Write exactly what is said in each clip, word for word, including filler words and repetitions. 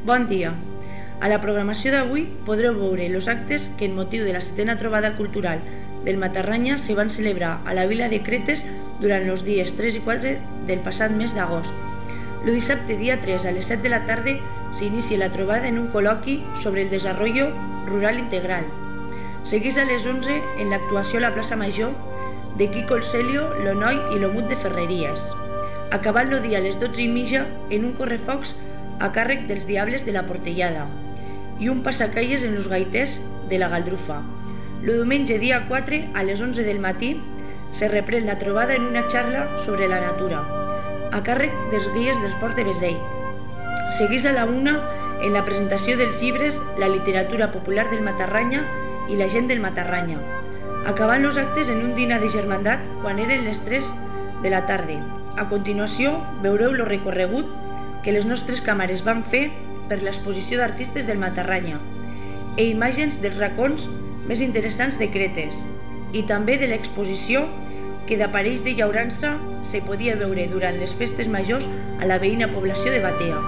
Bon dia. A la programació d'avui podreu veure els actes que en motiu de la setena trobada cultural del Matarranya se van celebrar a la vila de Cretes durant els dies tres i quatre del passat mes d'agost. El dissabte dia tres a les set de la tarda s'inicia la trobada en un col·loqui sobre el desarrollo rural integral. Seguís a les onze en l'actuació a la plaça Major de Quico el Celio, l'Onoi i l'Omut de Ferreries, acabant el dia a les dotze i mitja en un correfocs a càrrec dels Diables de la Portellada i un passacalles en els gaiters de la Galdrufa. El diumenge dia quatre a les onze del matí se reprèn la trobada en una xarra sobre la natura, a càrrec dels guies del Port de Besell. Seguís a la una en la presentació dels llibres La literatura popular del Matarranya i La gent del Matarranya, acabant els actes en un dinar de germandat quan eren les tres de la tarda. A continuació veureu el recorregut que les nostres càmeres van fer per l'exposició d'artistes del Matarranya i imatges dels racons més interessants de Cretes i també de l'exposició que d'aparells de llaurança se podia veure durant les festes majors a la veïna població de Batea.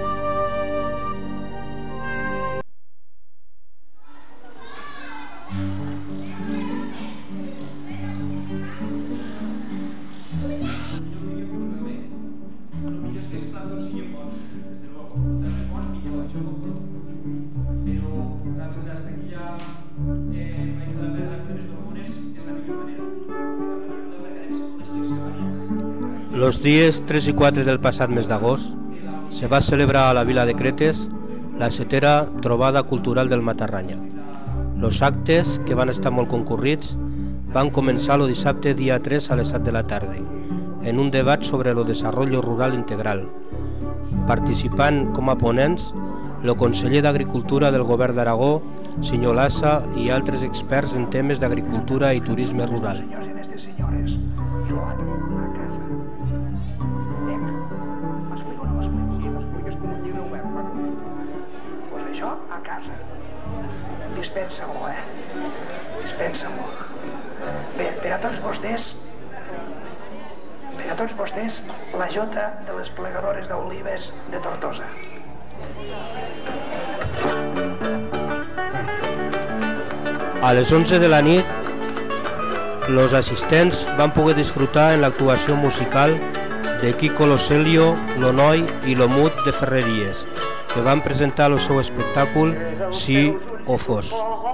Los días tres y cuatro del passat mes d'agost se va celebrar a la vila de Cretes la setera trobada cultural del Matarranya. Los actes, que van estar molt concurrits, van començar el dissabte dia tres a les set de la tarda en un debat sobre el desarrollo rural integral, participant com a ponents el conseller d'Agricultura del Govern d'Aragó, senyor Lassa, i altres experts en temes d'agricultura i turisme rural. Això a casa. Dispensa-m'ho, eh? Dispensa-m'ho. Bé, per a tots vostès, per a tots vostès, la jota de les plegadores d'olives de Tortosa. A les onze de la nit, los assistents van poder disfrutar en l'actuació musical de Quico el Celio, l'Onoi i l'Omut de Ferreries, que van presentar el seu espectacle Sí o Fos.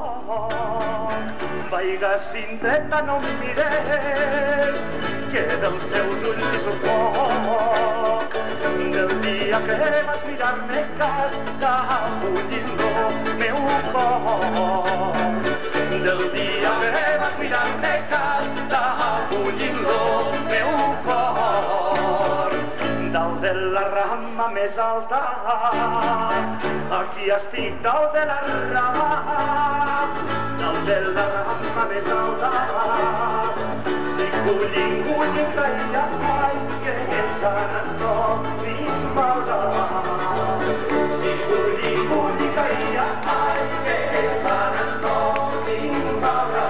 Vaiga, cinteta, no em mires, que dels teus ulls és un foc. Del dia que vas mirar-me casta, bullint el meu cor. Del dia que vas mirar-me casta, bullint el meu cor. Dalt de la rama més alta, aquí estic dalt de la rama, dalt de la rama més alta. Si bullint, bullint, caia, ai, que Sant Antoni m'haurà. Si bullint, bullint, caia, ai, que Sant Antoni m'haurà.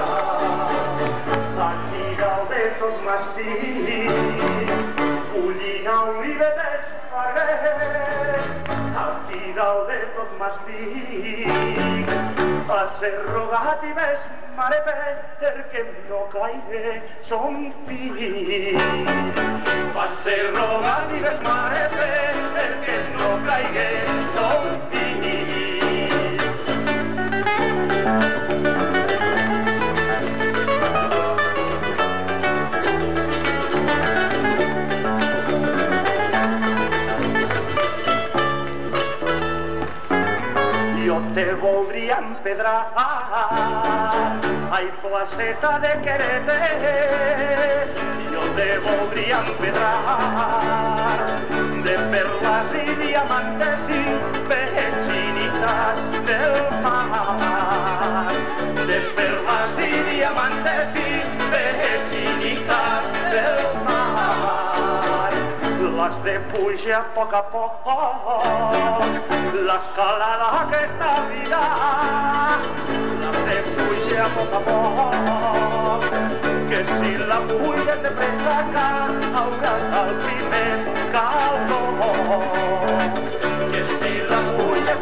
Aquí dalt de tot m'estic, bullint olivetes fargues, aquí dalt de tot m'estic, a ser rogat i ves mare perquè no caigui son fill. A ser rogat i ves mare perquè no caigui son fill. Jo te voldria empedrar, ai, placeta de Queretes, jo te voldria empedrar, de perles i diamantes i petxinitas del mar. De perles i diamantes i petxinitas del mar. Les de pujar a poc a poc, l'escalada aquesta vida, les de pujar a poc a poc, que si la puges de pressa que hauràs el primer escaló. Que si la puges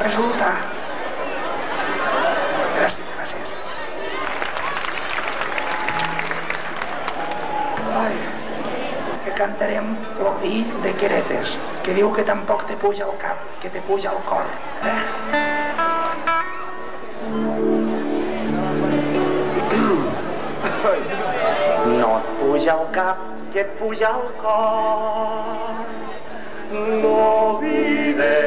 resulta. Gràcies, gràcies. Ai, que cantarem el vi de Queretes, que diu que tampoc te puja al cap, que te puja al cor. Eh? No et puja al cap, que et puja al cor. No vi de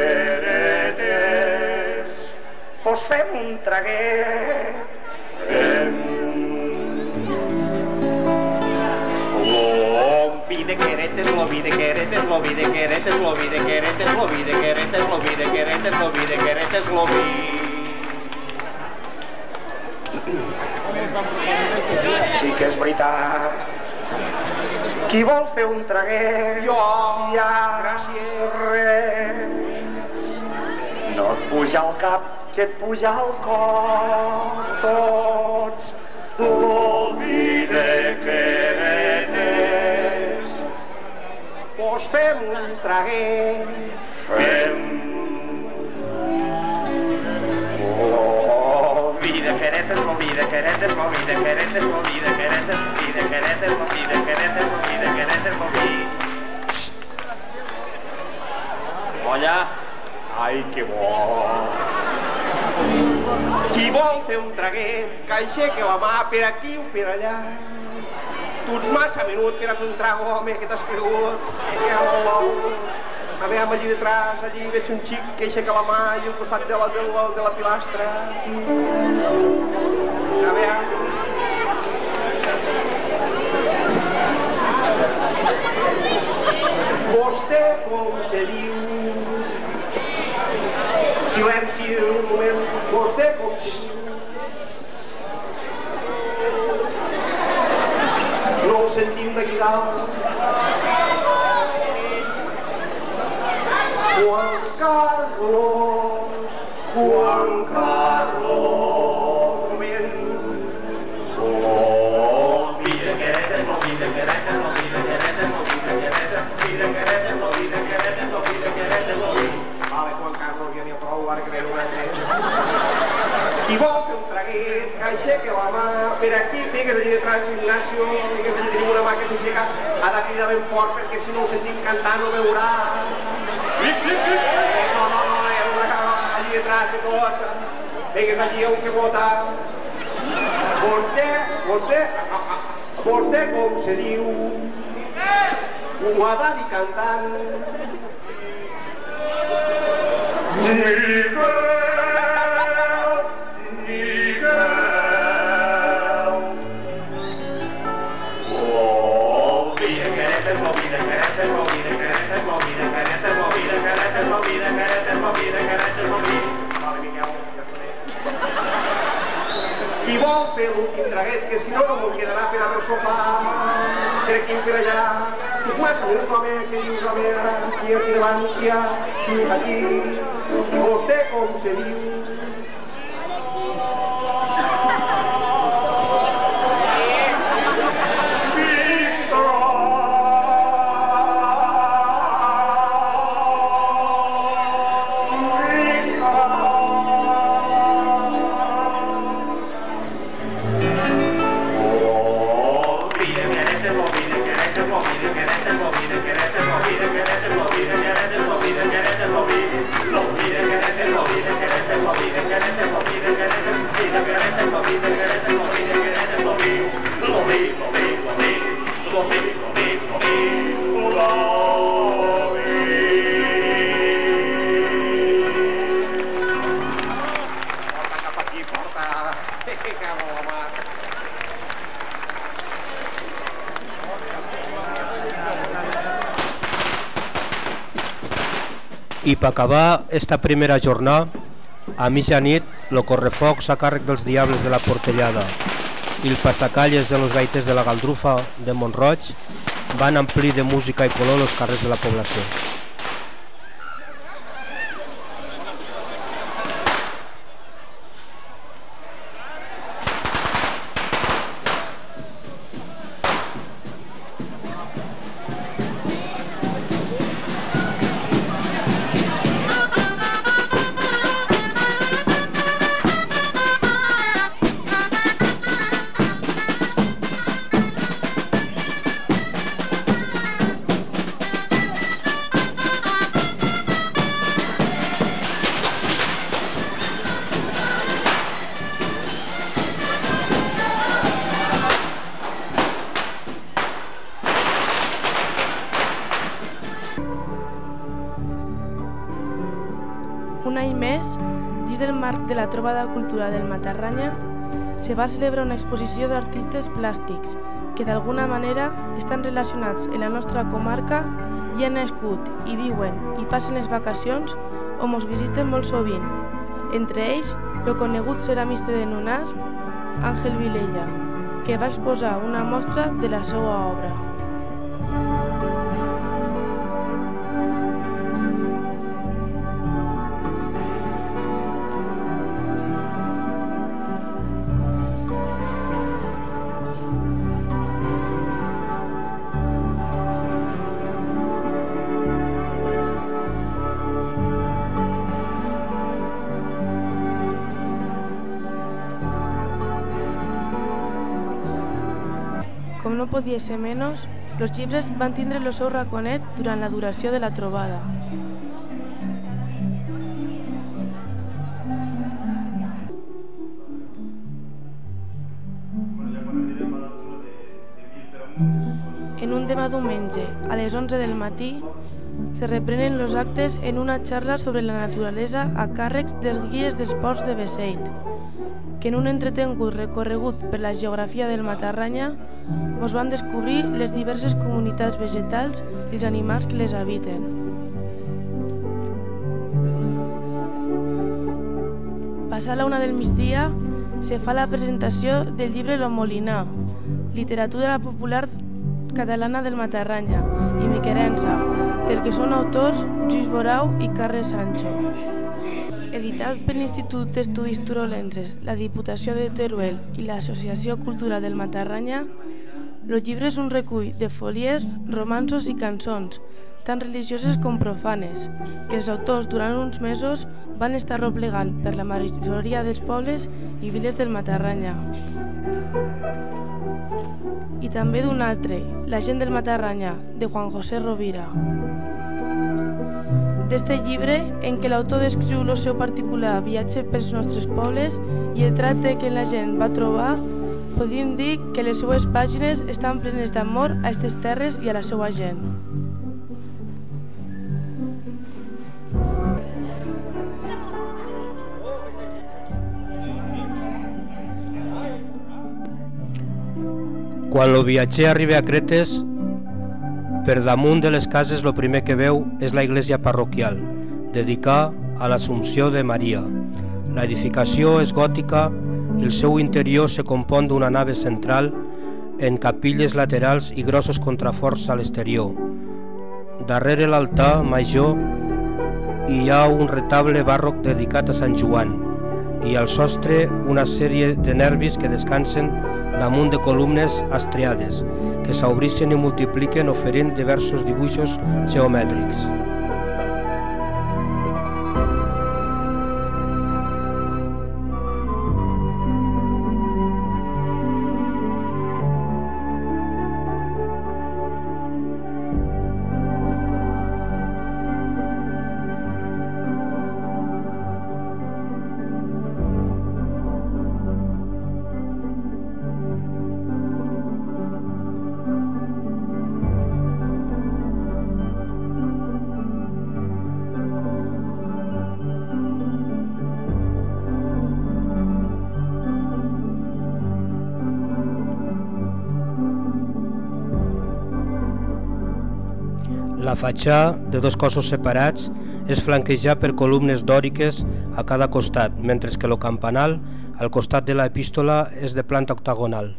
Queretes. Pues fem un traguet. Fem lo vi de Queretes, lo vi de Queretes, lo vi de Queretes, lo vi de Queretes, lo vi de Queretes, lo vi de Queretes, lo vi de Queretes, lo vi. Sí que és veritat. Qui vol fer un traguet? Jo. Ja. Gràcies. Res. No et puja al cap, que et puja al cor. Tots lo vi de Queretes. Pues fem un traguet. Fem lo vi de Queretes, lo vi de Queretes, lo vi de Queretes, lo vi de Queretes, lo vi de Queretes, lo vi de Queretes, lo vi de Queretes, lo vi. Olla. Ai, que bo. Qui vol fer un traguet, que aixequi la mà per aquí o per allà. Tu ets massa menut per a fer un trago, home, que t'has cregut. A veure, allí detrás, allí veig un xic que aixeca la mà allà al costat de la, de la, de la pilastra. A veure... Vostè com se diu? Silenci un moment. Vostè com se diu? No el sentim d'aquí dalt. Juan Carlos, Juan Carlos, un moment. Lo vi de Queretes, lo vi de Queretes, lo vi de Queretes, lo vi de Queretes, lo vi de Queretes, lo vi de Queretes, lo vi de Queretes, lo vi. Vale, Juan Carlos, ja n'hi ha prou, ara que n'hi ha un altre. Qui vol fer un traguet, que aixequi la mà, per aquí, digues allí detrás, Ignacio, digues allí, tenim una mà que s'aixeca, ha de cridar ben fort, perquè si no ho sentim cantar no veurà. No, no, no, hi ha una allí detrás de tot, digues allí un que vota. Vostè, vostè, vostè com se diu? Ho ha de dir cantant. Miquel, Miquel. Lo vi de Queretes, lo vi de Queretes, lo vi de Queretes, lo vi de Queretes, lo vi de Queretes, lo vi de Queretes, lo vi de Queretes, lo vi. Vale, Miquel, ja està bé. Qui vol fer l'últim traguet, que si no no me'l quedarà per a resopar, per aquí per allà. Tu és massa minut, home, que dius, home, ara, aquí, aquí davant, aquí, aquí. I vostè com se diu? I per acabar esta primera jornada, a mitjanit, el correfocs a càrrec dels Diables de la Portellada i el passacalles de los gaites de la Galdrufa de Montroig van omplir de música i color els carrers de la població. un any més, dins del marc de la Trobada Cultural del Matarranya, se va celebrar una exposició d'artistes plàstics que d'alguna manera estan relacionats en la nostra comarca i han nascut, i viuen, i passen les vacacions o mos visiten molt sovint. Entre ells, el conegut ceramista de Nunasp, Àngel Vilella, que va exposar una mostra de la seva obra. Com no podia ser menys, els llibres van tindre el seu raconet durant la duració de la trobada. En un demà diumenge, a les onze del matí, se reprenen els actes en una xarra sobre la naturalesa a càrrecs dels guies dels ports de Beseit, que en un entretengut recorregut per la geografia del Matarranya ens van descobrir les diverses comunitats vegetals i els animals que les habiten. Passada la una del migdia, se fa la presentació del llibre Lo Molinar, literatura popular catalana del Matarranya, i Miquerença, del que són autors Lluís Borau i Carles Sancho. Editat per l'Institut d'Estudis Turolenses, la Diputació de Teruel i l'Associació Cultural del Matarranya, el llibre és un recull de foliers, romanços i cançons, tant religioses com profanes, que els autors durant uns mesos van estar replegant per la majoria dels pobles i viles del Matarranya. I també d'un altre, La gent del Matarranya, de Juan José Rovira. D'este llibre, en què l'autor descriu el seu particular viatge pels nostres pobles i el tracte que la gent va trobar, podríem dir que les seues pàgines estan plenes d'amor a aquestes terres i a la seva gent. Quan el viatger arriba a Cretes, per damunt de les cases el primer que veu és la iglesia parroquial, dedicada a l'Assumpció de Maria. L'edificació és gòtica i el seu interior se compon d'una nave central en capilles laterals i grossos contraforts a l'exterior. Darrere l'altar major hi ha un retable barroc dedicat a Sant Joan i al sostre una sèrie de nervis que descansen damunt de columnes estriades que s'obrixen i multipliquen oferint diversos dibuixos geomètrics. La fatxada, de dos cossos separats, és flanquejada per columnes dòriques a cada costat, mentre que el campanal, al costat de l'epístola, és de planta octagonal.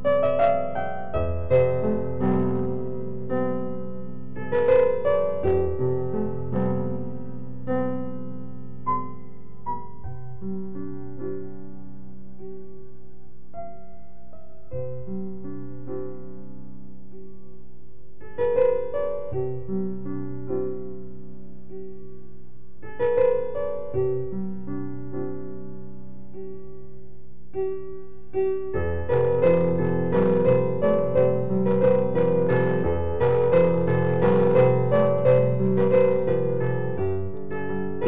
Thank you.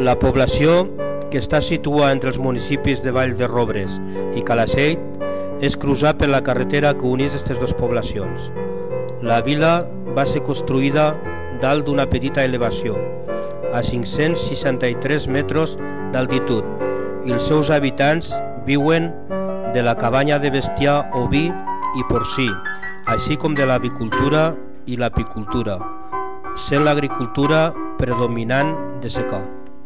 La població, que està situada entre els municipis de Vall de Robres i Calaceit, és cruzada per la carretera que uneix aquestes dues poblacions. La vila va ser construïda dalt d'una petita elevació, a cinc-cents seixanta-tres metres d'altitud, i els seus habitants viuen de la cabanya de bestiar oví i porcí, així com de l'avicultura i l'apicultura, sent l'agricultura predominant de secà.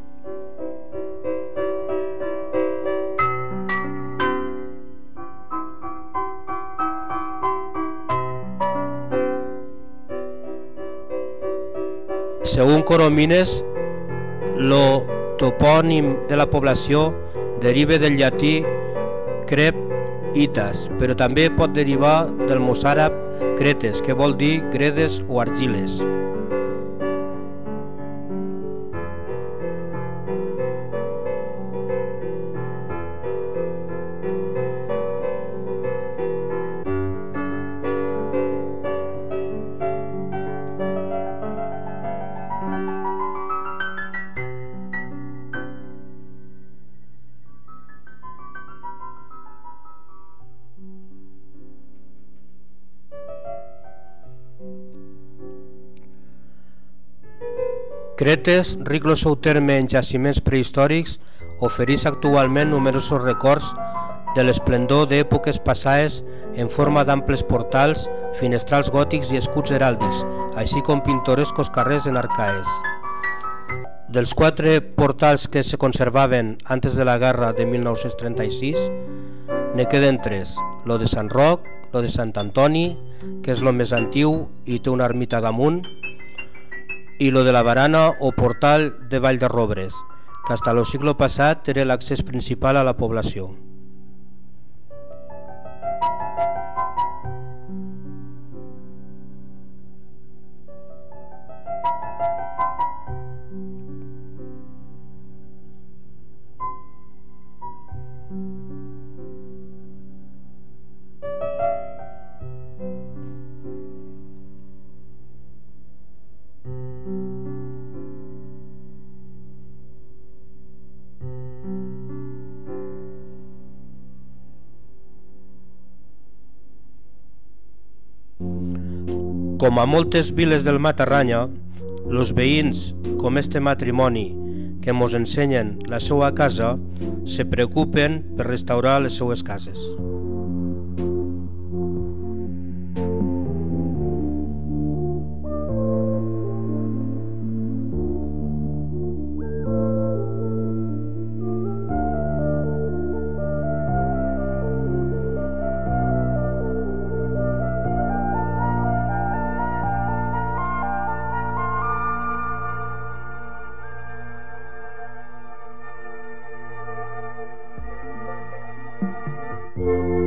Según Coromines, el topònim de la població deriva del llatí crep itas, però també pot derivar del mossàrab cretes, que vol dir gredes o argiles. Cretes, ric el seu terme en jaciments prehistòrics, ofereix actualment numerosos records de l'esplendor d'èpoques passades en forma d'amples portals, finestrals gòtics i escuts heràldics, així com pintorescos carrers en arcaes. Dels quatre portals que se conservaven antes de la guerra de mil nou-cents trenta-sis, ne queden tres, lo de Sant Roc, lo de Sant Antoni, que és lo més antiu i té una ermita damunt, i lo de la barana o portal de Vall de Robres, que fins al segle passat era l'accés principal a la població. Com a moltes viles del Matarranya, els veïns, com este matrimoni que mos ensenyen la seva casa, se preocupen per restaurar les seues cases. Thank you.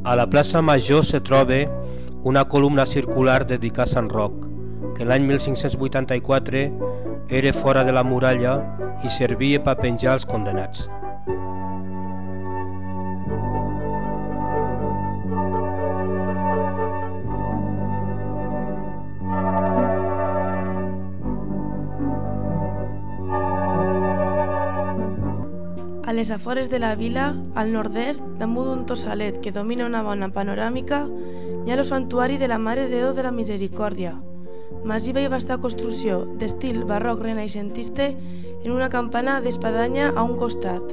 A la plaça Major se troba una columna circular dedicada a Sant Roc, que l'any mil cinc-cents vuitanta-quatre era fora de la muralla i servia per penjar els condenats. A les afores de la vila, al nord-est, damunt d'un tossalet que domina una bona panoràmica, hi ha el santuari de la Mare de Déu de la Misericòrdia, massiva i vasta construcció d'estil barroc renaixentista en una campana d'espadanya a un costat.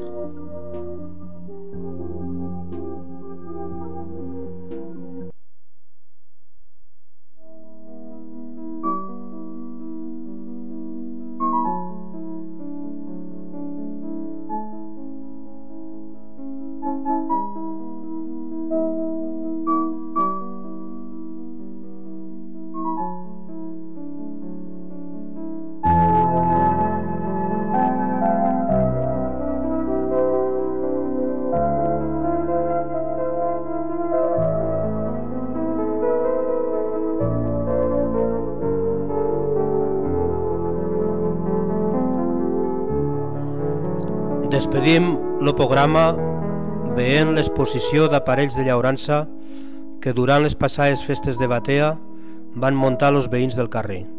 Despedim el programa veient l'exposició d'aparells de llaurança que durant les passades festes de Batea van muntar els veïns del carrer.